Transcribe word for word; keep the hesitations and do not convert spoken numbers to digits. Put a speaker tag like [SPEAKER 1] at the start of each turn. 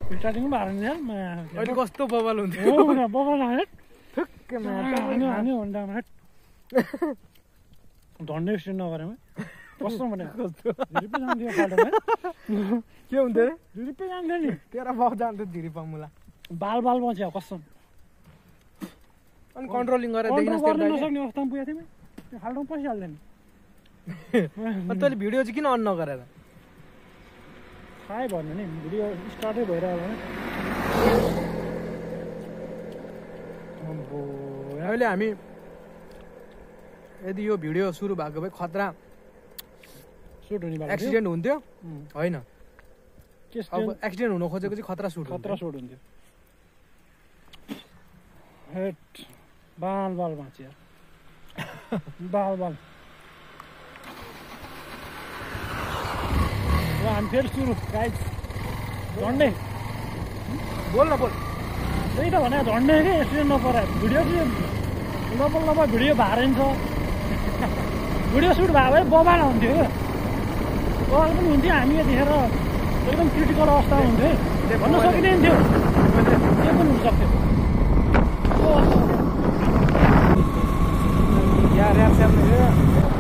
[SPEAKER 1] starting बाह्र नि यार
[SPEAKER 2] अहिले कस्तो बबल हुन्थ्यो
[SPEAKER 1] हो न बबल हाने
[SPEAKER 2] ठुक्कै
[SPEAKER 1] हाने हाने भन्दामा हट धन्ने एक्सटेन्ड नगरेमा कस्तो भने कस्तो रुपियाँ जान्थ्यो खाल्डोमा
[SPEAKER 2] के हुन्थ्यो रे
[SPEAKER 1] रुपियाँ जान्थ्यो नि
[SPEAKER 2] तेरा बाउ जान्थ्यो धिरी पमुला
[SPEAKER 1] बाल बाल बच्यो कसम
[SPEAKER 2] अनि कन्ट्रोलिङ गरेर देखिन
[SPEAKER 1] गर्न नसक्ने अवस्थामा पुगेको थिएँ त्यो खाल्डोमा पसिहाल्दैन
[SPEAKER 2] अनि तैँले भिडियो चाहिँ किन अन नगरेर
[SPEAKER 1] थाहै भन्नु नि भिडियो स्टार्टै भइरहेको भने
[SPEAKER 2] अम्बो अहिले हामी यदि यो भिडियो सुरु भएको भए खतरा
[SPEAKER 1] सुट हुने भएको
[SPEAKER 2] एक्सिडेन्ट हुन्थ्यो होइन
[SPEAKER 1] के
[SPEAKER 2] अब एक्सिडेन्ट हुन खोजेको चाहिँ खतरा सुट
[SPEAKER 1] खतरा सुट हुन्थ्यो हेट बाल बाल बाँच्यो बाल बाल हामी फेरि सुरु गाइड झन्डै
[SPEAKER 2] बोल न बोल
[SPEAKER 1] त्यही त भने झन्डै कि एक्सिडेन्ट नपरायो भिडियो चाहिँ नपल नभए भिडियो भारिन्छ भिडियो सुट भयो भने बबाल हुन्थ्यो क्या बबाल पनि हुन्थ्यो हामी यतिखेर एकदम क्रिटिकल अवस्थामा हुन्थ्यो भन्न सकिँदैन थियो के पनि हुनसक्थ्यो
[SPEAKER 2] यार यार